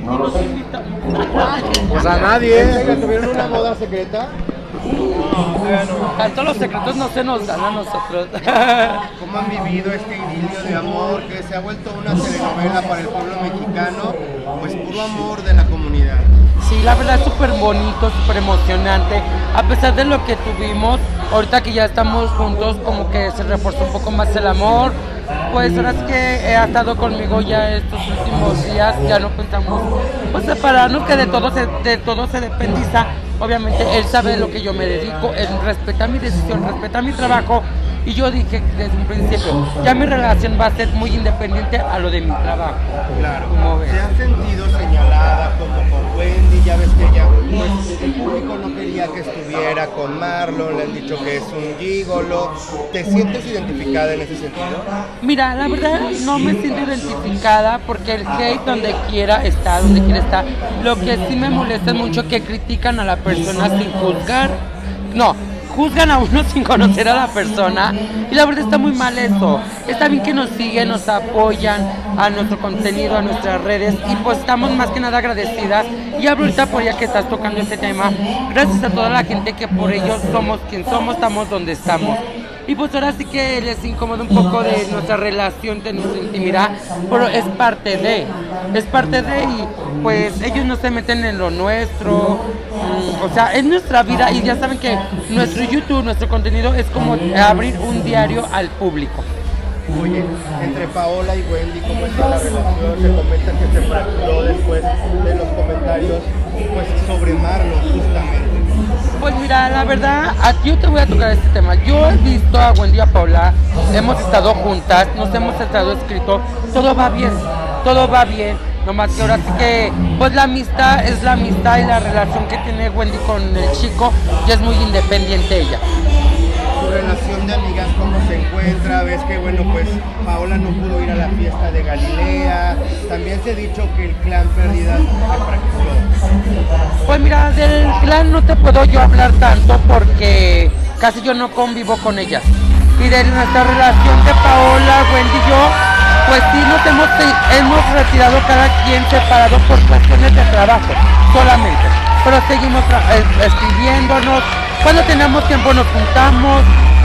nos invitan. Pues a nadie. ¿Tuvieron una boda secreta? Todos los secretos no se nos dan a nosotros. ¿Cómo han vivido este idilio de amor que se ha vuelto una telenovela para el pueblo mexicano? Pues puro amor de la comunidad. Sí, la verdad es súper bonito, súper emocionante. A pesar de lo que tuvimos, ahorita que ya estamos juntos, como que se reforzó un poco más el amor. Pues ahora es que ha estado conmigo ya estos últimos días, ya no pensamos pues separarnos, que de todo se dependiza. Obviamente él sabe lo que yo me dedico, él respeta mi decisión, respeta mi trabajo. Y yo dije desde un principio, ya mi relación va a ser muy independiente a lo de mi trabajo. Claro. ¿Cómo ves? ¿Te has sentido señalada como con Wendy? Ya ves que ella, pues, el público no quería que estuviera con Marlon, le han dicho que es un gigolo. ¿Te sientes identificada en ese sentido? Mira, la verdad no me siento identificada porque el hate donde quiera está, donde quiera está. Lo que sí me molesta es mucho que critican a la persona sin juzgar. No, juzgan a uno sin conocer a la persona y la verdad está muy mal eso. Está bien que nos siguen, nos apoyan a nuestro contenido, a nuestras redes y pues estamos más que nada agradecidas. Y hablo ahorita por ya que estás tocando este tema, gracias a toda la gente que por ellos somos quien somos, estamos donde estamos. Y pues ahora sí que les incomoda un poco de nuestra relación, de nuestra intimidad, pero es parte de y pues ellos no se meten en lo nuestro, o sea, es nuestra vida y ya saben que nuestro YouTube, nuestro contenido es como abrir un diario al público. Oye, entre Paola y Wendy, ¿cómo está la relación? Se comenta que se fracturó después de los comentarios pues, sobre Marlon, justamente. Pues mira, la verdad, yo te voy a tocar este tema. Yo he visto a Wendy y a Paola, hemos estado juntas, nos hemos estado escrito, todo va bien, nomás que ahora sí que, pues la amistad es la amistad y la relación que tiene Wendy con el chico ya es muy independiente ella. Su relación de amigas, ¿cómo se encuentra? Ves que, bueno, pues Paola no pudo ir a la fiesta de Galilea. También se ha dicho que el clan Perdida se fracturó. Pues mira, del clan no te puedo yo hablar tanto porque casi yo no convivo con ellas. Y de nuestra relación de Paola, Wendy y yo, pues sí nos hemos retirado cada quien separado por cuestiones de trabajo, solamente. Pero seguimos escribiéndonos. Cuando tenemos tiempo nos juntamos.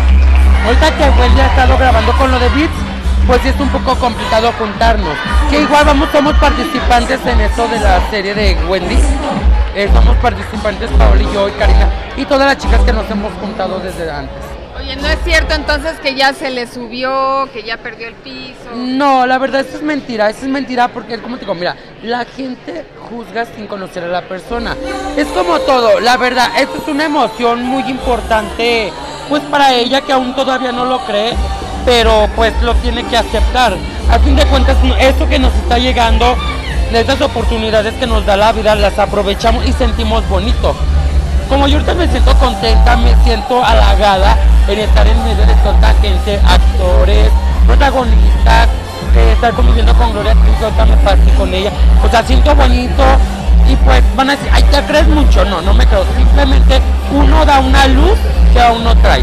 Ahorita que Wendy ha estado grabando con lo de Beats, pues sí es un poco complicado juntarnos. Que igual somos participantes en eso de la serie de Wendy. Somos participantes Paola y yo y Karina y todas las chicas que nos hemos juntado desde antes. Oye, ¿no es cierto entonces que ya se le subió, que ya perdió el piso? No, la verdad eso es mentira porque como te digo, mira, la gente juzga sin conocer a la persona. Es como todo, la verdad, esto es una emoción muy importante, pues para ella que aún todavía no lo cree, pero pues lo tiene que aceptar. A fin de cuentas, esto que nos está llegando, estas oportunidades que nos da la vida, las aprovechamos y sentimos bonito. Como yo ahorita me siento contenta, me siento halagada en estar en medio de tanta gente, actores, protagonistas, estar conviviendo con Gloria Trevi, me pasé con ella. O sea, siento bonito y pues van a decir, ay, ¿te crees mucho? No, no me creo. Simplemente uno da una luz que aún no trae.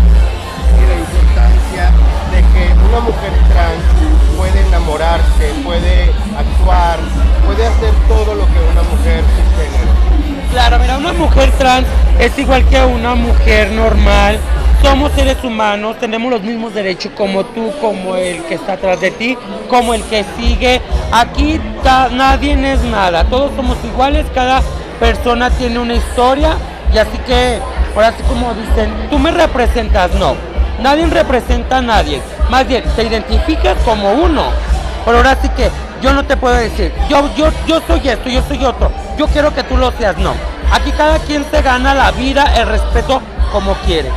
Y la importancia de que una mujer trans puede enamorarse, puede actuar, puede hacer todo lo que una mujer cisgénero. Claro, mira, una mujer trans es igual que una mujer normal. Somos seres humanos, tenemos los mismos derechos como tú, como el que está atrás de ti, como el que sigue. Aquí nadie es nada, todos somos iguales, cada persona tiene una historia y así que, ahora sí como dicen, tú me representas, no, nadie representa a nadie, más bien te identificas como uno, pero ahora sí que yo no te puedo decir, yo soy esto, yo soy otro, yo quiero que tú lo seas, no. Aquí cada quien se gana la vida, el respeto como quiere.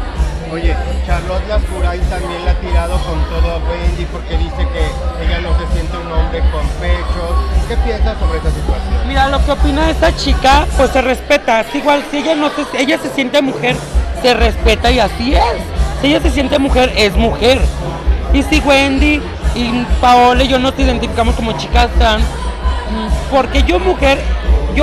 Oye, Charlotte Lascurain también la ha tirado con todo a Wendy porque dice que ella no se siente un hombre con pechos. ¿Qué piensas sobre esa situación? Mira, lo que opina esta chica, pues se respeta. Es igual, si ella se siente mujer, se respeta y así es. Si ella se siente mujer, es mujer. Y si Wendy y Paola y yo nos identificamos como chicas trans, porque yo mujer, y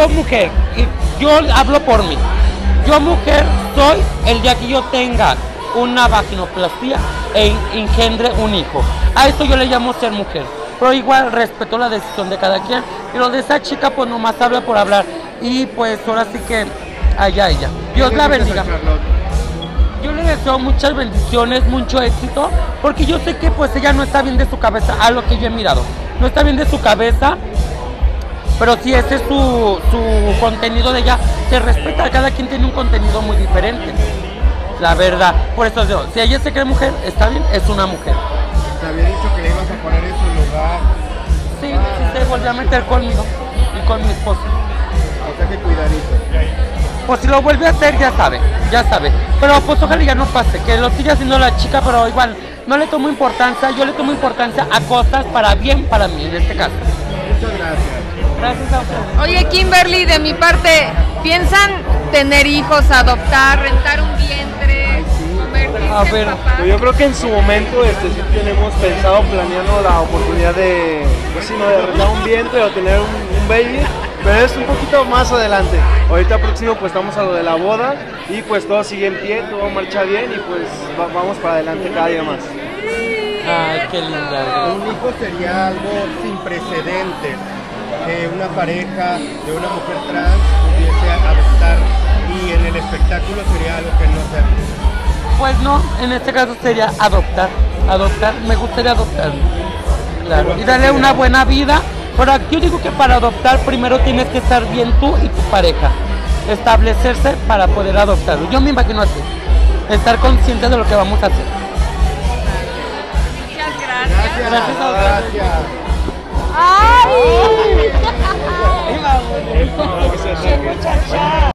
yo hablo por mí. Yo mujer soy el día que yo tenga una vaginoplastia e engendre un hijo. A esto yo le llamo ser mujer. pero igual respeto la decisión de cada quien. Y lo de esa chica, pues nomás habla por hablar. Y pues ahora sí que allá ella. Dios la bendiga. Yo le deseo muchas bendiciones, mucho éxito, porque yo sé que pues ella no está bien de su cabeza, a lo que yo he mirado. No está bien de su cabeza, pero si ese es su contenido de ella, se respeta, cada quien tiene un contenido muy diferente. La verdad, por eso digo, si ella se cree mujer, está bien, es una mujer. Te había dicho que le ibas a poner en su lugar. Sí, sí se volvió a meter conmigo y con mi esposo. O sea que cuidadito. Pues si lo vuelve a hacer, ya sabe. Pero pues ojalá ya no pase, que lo siga haciendo la chica, pero igual, no le tomo importancia, yo le tomo importancia a cosas para bien para mí, en este caso. Muchas gracias. Gracias a ustedes. Oye, Kimberly, de mi parte, ¿piensan tener hijos, adoptar, rentar un vientre, convertirse A ver, en papás? Pues yo creo que en su momento sí tenemos pensado, planeando la oportunidad de, pues sí, ¿no?, de rentar un vientre o tener un baby, pero es un poquito más adelante. Ahorita próximo pues estamos a lo de la boda y pues todo sigue en pie, todo marcha bien y pues vamos para adelante cada día más. Ay, qué linda. Un hijo sería algo sin precedentes, que una pareja de una mujer trans pudiese adoptar, y en el espectáculo sería algo que no se hace. Pues no, en este caso sería adoptar, me gustaría adoptar. Claro, y darle una buena vida. Pero yo digo que para adoptar primero tienes que estar bien tú y tu pareja, establecerse para poder adoptarlo. Yo me imagino así, estar consciente de lo que vamos a hacer. Muchas gracias. Gracias a ustedes. Gracias. ¡Ay! Ay, mamá. Que se acerque.